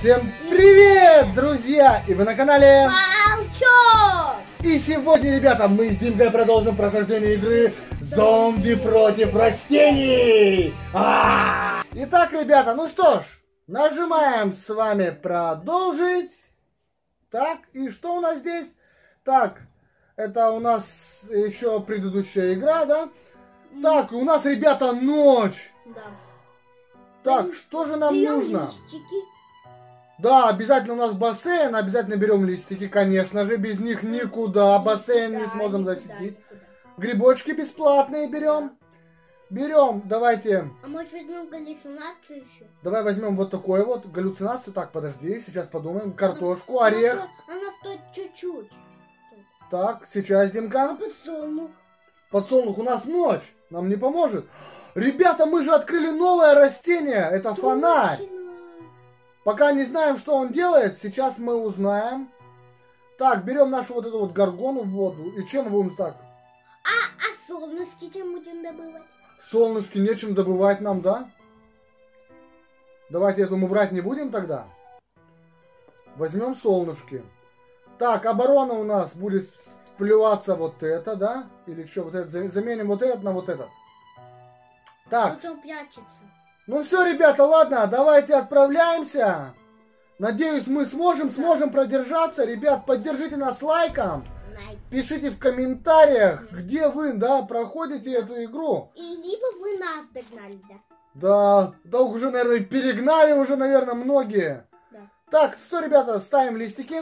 Всем привет, друзья! И вы на канале Волчок! И сегодня, ребята, мы с Димкой продолжим прохождение игры Зомби против растений! Итак, ребята, ну что ж, нажимаем с вами продолжить. Так, и что у нас здесь? Так, это у нас еще предыдущая игра, да? Так, у нас, ребята, ночь. Да. Так, что же нам нужно? Листики. Да, обязательно у нас бассейн, обязательно берем листики, конечно же, без них никуда, бассейн не сможем защитить. Грибочки бесплатные берем. Берем, давайте. А может возьмем галлюцинацию еще? Давай возьмем вот такую вот галлюцинацию. Так, подожди, сейчас подумаем. Картошку, орех. Она стоит чуть-чуть. Так, сейчас, А Димка. подсолнух? Подсолнух, у нас ночь, нам не поможет. Ребята, мы же открыли новое растение, это фонарь. Пока не знаем, что он делает, сейчас мы узнаем. Так, берем нашу вот эту вот горгону в воду. И чем мы будем так? А солнышки чем будем добывать? Солнышки нечем добывать нам, да? Давайте эту мы брать не будем тогда. Возьмем солнышки. Так, оборона у нас будет плеваться вот это, да? Или что, вот это, заменим вот этот на вот этот. Так. Вот он прячется. Ну все, ребята, ладно, давайте отправляемся. Надеюсь, мы сможем продержаться. Ребят, поддержите нас лайком. Пишите в комментариях, где вы, да, проходите эту игру. И либо вы нас догнали, да? Да, уже, наверное, перегнали уже, наверное, многие. Да. Так, что, ребята, ставим листики.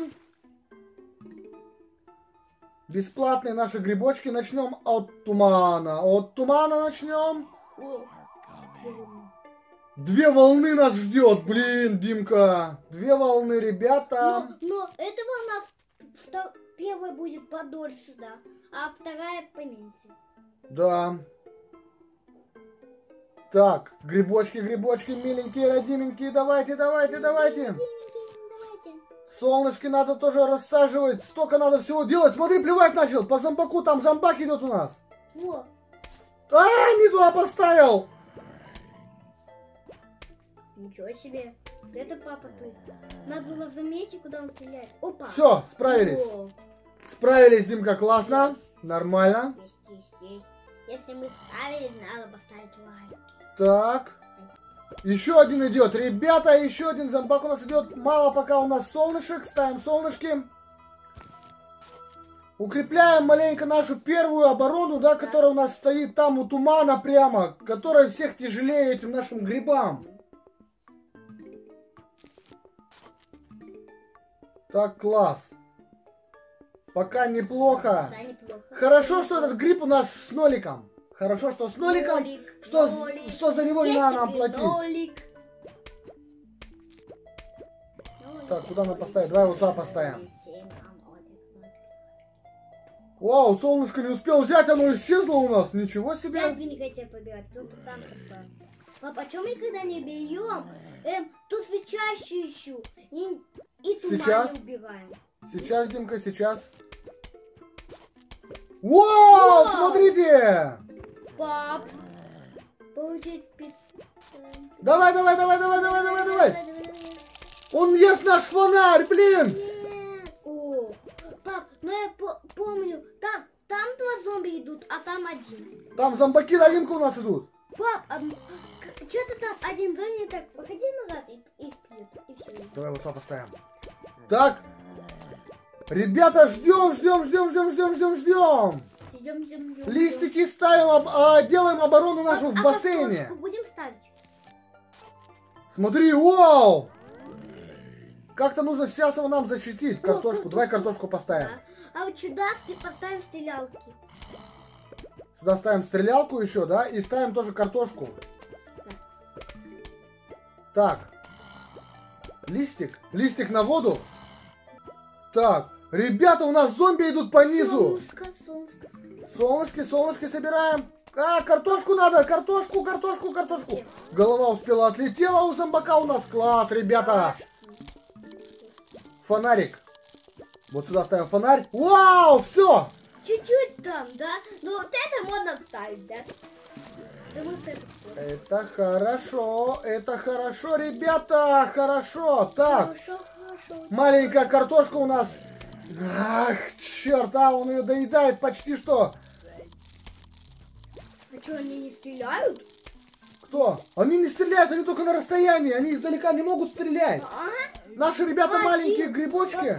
Бесплатные наши грибочки. Начнем от тумана. От тумана начнем. Две волны нас ждет, блин, Димка. Две волны, ребята. Но эта волна первая будет подольше, да, а вторая поменьше. Да. Так, грибочки, миленькие, родименькие, давайте. Солнышки надо тоже рассаживать. Столько надо всего делать. Смотри, плевать начал. По зомбаку там зомбак идет у нас. Вот. Не туда поставил. Ничего себе. Это папа ты. Надо было заметить, куда он стреляет. Опа. Все, справились. О. Справились, Димка, классно. Нормально. Есть. Если мы справились, надо поставить лайк. Так. Еще один идет. Ребята, еще один зомбак у нас идет. Мало пока у нас солнышек. Ставим солнышки. Укрепляем маленько нашу первую оборону, да, которая у нас стоит там у тумана прямо. Которая всех тяжелее этим нашим грибам. Так, класс. Пока неплохо. Да, неплохо. Хорошо, что этот гриб у нас с ноликом. Хорошо, что с ноликом. Что за него не надо нам платить. Нолик. Так, куда нам поставить? Давай вот сюда поставим. Вау, солнышко не успел взять, оно исчезло у нас. Ничего себе. Я не хотел побирать, кто-то там поставил. Папа, чем мы когда не берем? Тут свечащую ищу. И туман убираем. Сейчас, Димка, сейчас. Вау, смотрите! Пап, получить Давай. Он ест наш фонарь, блин! О, пап, ну я помню, там два зомби идут, а там один. Там зомбаки на Димку у нас идут. Пап, что-то там один зомби так, походи назад и вперед, и все. Давай вот сюда поставим. Так. Ребята, ждем. Листики ставим, делаем оборону нашу в бассейне. Будем ставить? Смотри, вау! Как-то нужно сейчас его нам защитить. Картошку. Давай картошку поставим. А вот сюда поставим стрелялки. Сюда ставим стрелялку еще, да? И ставим тоже картошку. Так. Листик на воду. Так. Ребята, у нас зомби идут по низу. Солнышки собираем. Картошку надо, картошку. Голова успела отлетела у зомбака у нас. Класс, ребята. Фонарик. Вот сюда ставим фонарь. Вау, все. Чуть-чуть там, да? Ну вот это можно ставить, да? Да вот это. Это хорошо, ребята, хорошо. Так, Хорошо. маленькая картошка у нас. Ах, черт, он ее доедает почти что. А что, они не стреляют? Кто? Они не стреляют, они только на расстоянии, они издалека не могут стрелять. Наши ребята маленькие грибочки.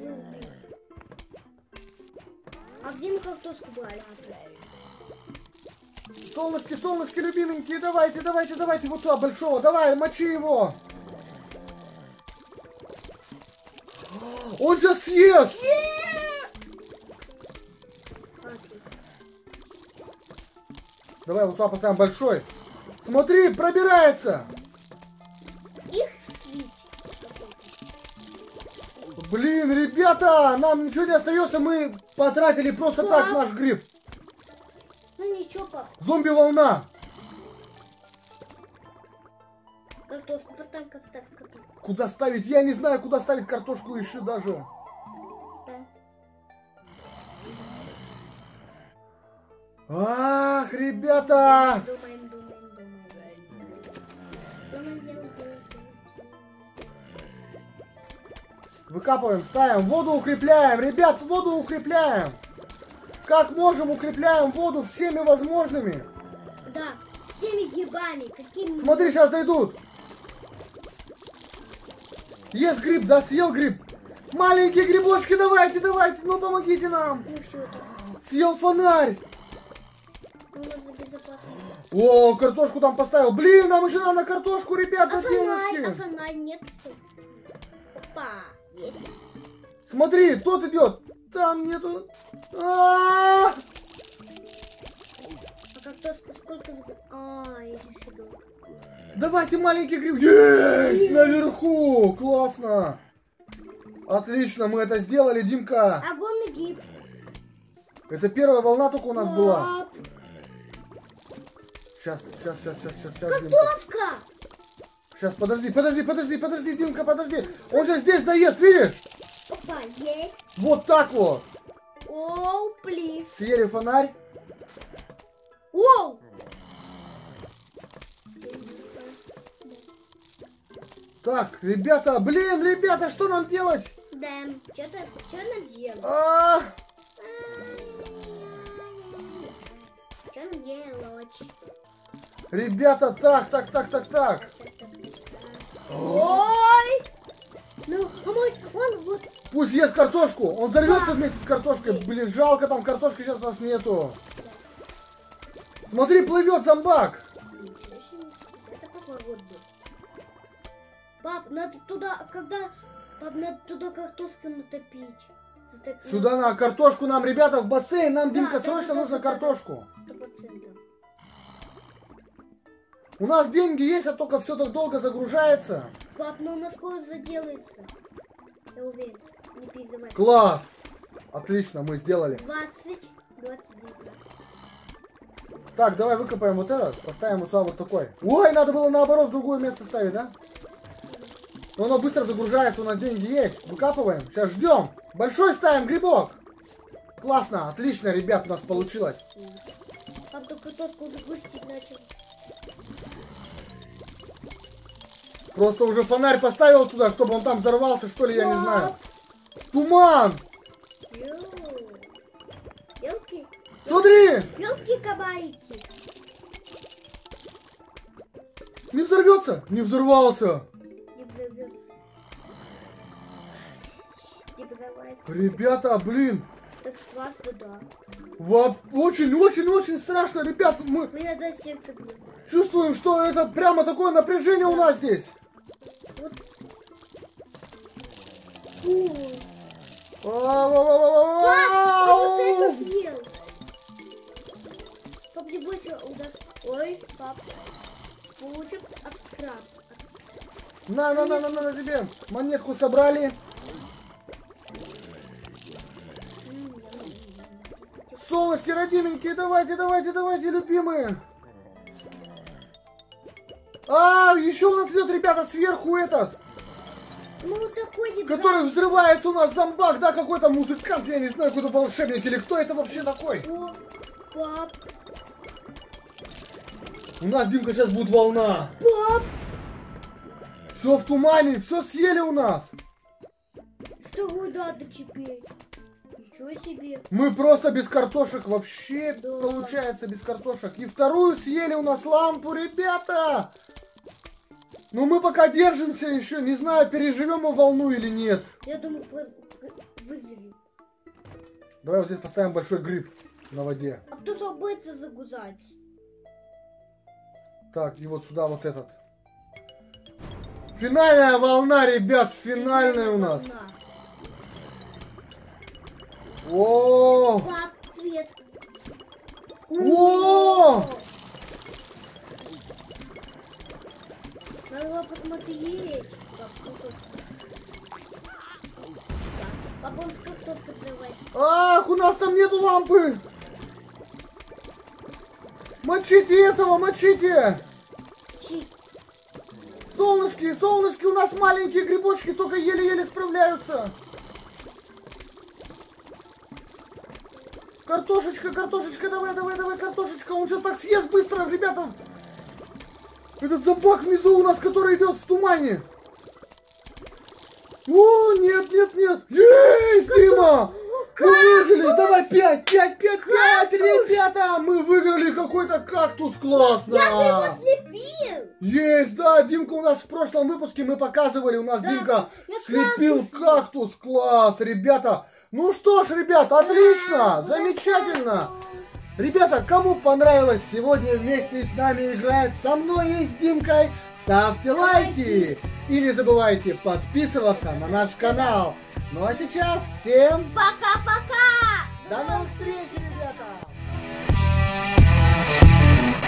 А где мы картошку брали? Солнышки, любименькие, давайте, вот сюда, большого, давай, мочи его. Он сейчас съест. Давай вот сюда поставим большой. Смотри, пробирается. Их свить. Блин, ребята, нам ничего не остается, мы потратили просто так наш гриб. Ну ничего, пап. Зомби-волна. Картошку поставь, как так сказать. Куда ставить? Я не знаю, куда ставить картошку еще даже. Да. Ах, ребята. Думаем. Выкапываем, ставим, воду укрепляем. Ребят, воду укрепляем. Как можем, укрепляем воду всеми возможными. Да, всеми грибами. Какими? Смотри, сейчас дойдут. Ест гриб, да, съел гриб. Маленькие грибочки, давайте, ну помогите нам. Ну что это? Съел фонарь. Ну, можно безопасно. О, картошку там поставил. Блин, нам еще надо на картошку, ребята, А денежки. фонарь нет. Опа, есть. Смотри, тот идет. Там нету. А картошку сколько? Есть еще. Давайте маленький гриб. Есть! Наверху! Классно! Отлично, мы это сделали, Димка. Огромный гриб. Это первая волна только у нас была. Пап. Сейчас, Димка. Картошка! Сейчас, подожди, Димка, подожди. Он же здесь доест, видишь? Опа, есть. Вот так вот. Оу, плиз. Съели фонарь. Оу! Так, ребята, блин, ребята, что нам делать? Да, что нам делать? Что нам делать? Ребята, так. Ой! Ну, а мой, он вот... Пусть ест картошку, он взорвется вместе с картошкой. Блин, жалко, там картошки сейчас у нас нету. Смотри, плывет зомбак. Это какой год был? Пап, надо туда, Пап, надо туда картошку натопить. Сюда на картошку нам, ребята, в бассейн. Нам, Димка, срочно нужно картошку. 100%. У нас деньги есть, а только все так долго загружается. Пап, ну у нас скоро заделается. Я уверен. Не переживай. Класс! Отлично, мы сделали. 29. Так, давай выкопаем вот этот, поставим вот сюда вот такой. Ой, надо было наоборот в другое место ставить, да? Но оно быстро загружается, у нас деньги есть. Выкапываем, сейчас ждем. Большой ставим грибок. Классно, отлично, ребят, у нас получилось. Пап, только картошку загрузить начал. Просто уже фонарь поставил туда, чтобы он там взорвался, что ли, я не знаю. Туман! Елки. Смотри! Елки-кабайки. Не взорвется? Не взорвался. Не взорвется. Не взорвается. Ребята, блин. Так страшно, да. Очень страшно, ребят. Мы У меня до сердца бьет. чувствуем, что это прямо такое напряжение у нас здесь. Вот. Пап, вот это съел. Пап, не бойся, удар. Ой, пап. Получим от краба. На тебе. Монетку собрали. Солнышки, родименькие, давайте, любимые. Еще у нас идет, ребята, сверху этот. Ну, вот такой который взрывается у нас зомбак, да, какой-то музыкант, я не знаю, какой-то волшебник или кто это вообще такой. О, пап. У нас, Димка, сейчас будет волна. Пап! Все в тумане, все съели у нас. Вторую надо теперь. Ничего себе. Мы просто без картошек вообще, Да. получается, без картошек. И вторую съели у нас лампу, ребята. Но мы пока держимся еще, не знаю, переживем мы волну или нет. Я думаю, вызови. Давай вот здесь поставим большой гриб на воде. А кто-то боится загрузать. Так, и вот сюда вот этот. Финальная волна, ребят, финальная у нас. Волна. О, Пап, цвет. О! Надо посмотреть. Пап, кто-то. Папа, он что-то открывает. Ах, у нас там нету лампы. Мочите этого, мочите. Солнышки, солнышки, у нас маленькие грибочки только еле-еле справляются. Картошечка, картошечка, давай, давай, давай, картошечка. Он сейчас так съест быстро, ребята. Этот зомбак внизу у нас, который идет в тумане. О, нет, нет, нет. Есть, Дима! Мы выжили. Давай 5, 5, 5, 5, ребята. Мы выиграли какой-то кактус. Классно. Я его слепил. Есть, да, Димка у нас в прошлом выпуске мы показывали. У нас Да, Димка я слепил кактус. кактус. Класс, ребята. Ну что ж, ребята, отлично, Да, замечательно. Ребята, кому понравилось сегодня вместе с нами играть со мной и с Димкой, ставьте лайки. И не забывайте подписываться на наш канал. Ну а сейчас всем Пока-пока. до новых встреч, ребята!